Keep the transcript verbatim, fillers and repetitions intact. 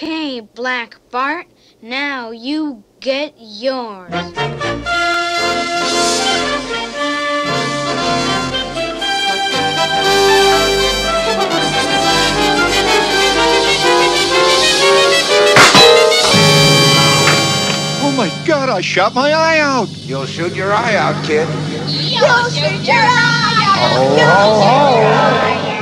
Okay, Black Bart, now you get yours. Oh my God, I shot my eye out. You'll shoot your eye out, kid. You'll shoot your eye out. Ho, ho, ho.